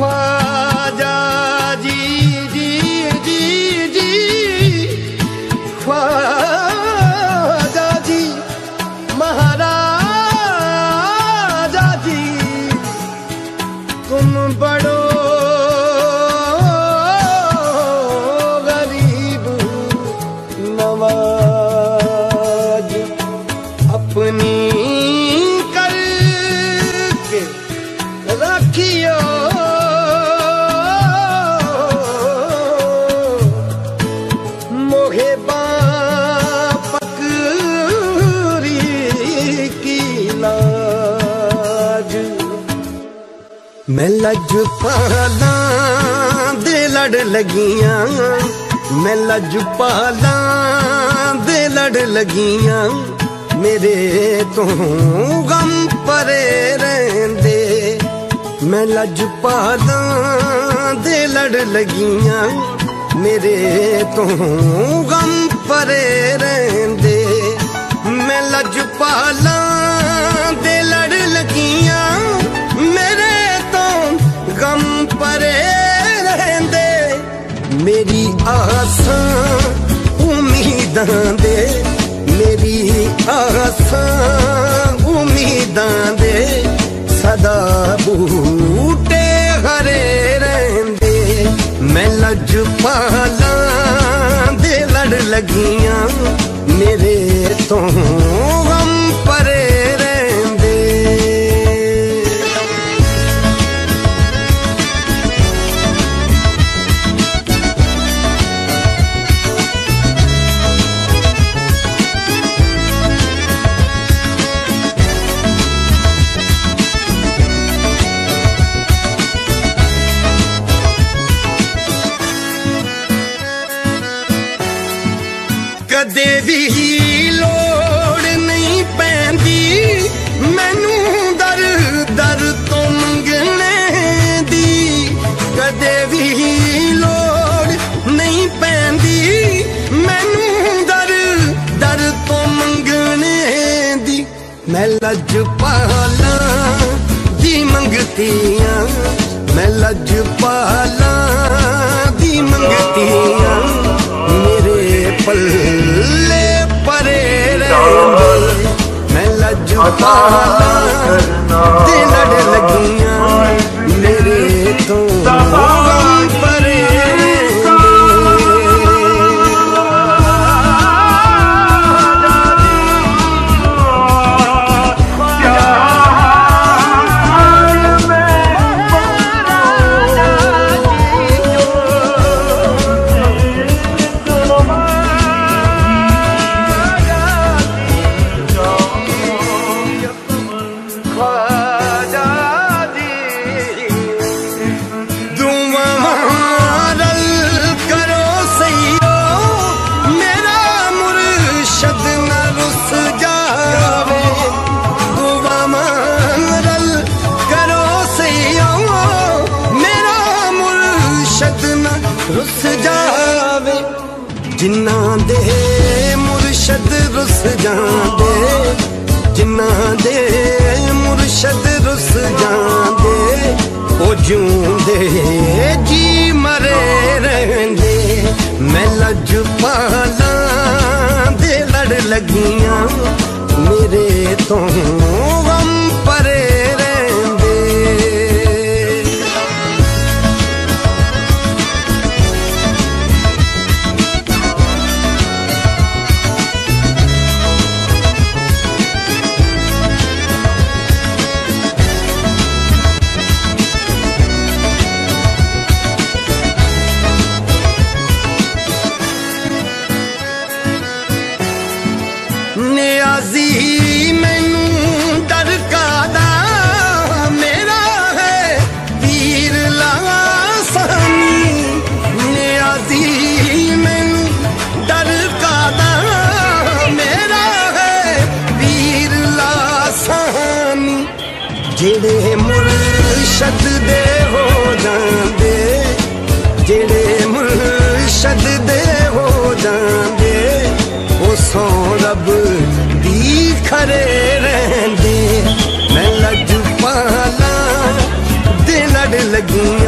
ख्वाजा जी जी जी जी ख्वाजा जी महाराजा जी तुम बड़ो गरीब नवाज अपनी करके रखियो मोहे पकड़ी की लाज मैं लजपाला दे लड़ लगियां मैं लजपाला दे लड़ लगियां मेरे तो गम परे रहंदे मैं लजपाला दे लड़ लगियां मेरे तो गम परे रहंदे मैं लजपाला दे लड़ लगियां मेरे तो गम परे रहंदे मेरी आसां उम्मीदां दे मेरी आसां उम्मीदां दे सदा बूटे हरे रहंदे मैं लजपाला दे लड़ लगियां मेरे तो गम परे रहंदे कदे भी लोड़ नहीं पैंदी मैनू दर दर तो मंगने दी कदे भी लोड़ नहीं पैंदी मैनू दर दर तो मंगने दी मैं लजपाला दी मंगतियां मैं लजपाला दी मंगतियां मेरे पल्ले परे रहंदे मैं लजपाला दे लड़ लगियां मेरे तो गम परे रुस जावे जिन्ना दे मुर्शद रुस जांदे जिन्ना दे मुर्शद रुस जांदे ओ जूंदे जी मरे रहंदे मैं लजपाला दे लड़ लगियां मेरे तो गम परे नियाज़ी मैनू डर कादा मेरा है पीर लासानी नियाज़ी मैनू डर कादा मेरा है पीर लासानी जेड़े मुर्शद दे हो जांदे जेड़े मुर्शद दे हो जांदे ओ सौ रब दी खरे रहंदे मैं लजपाला दे लड़ लगी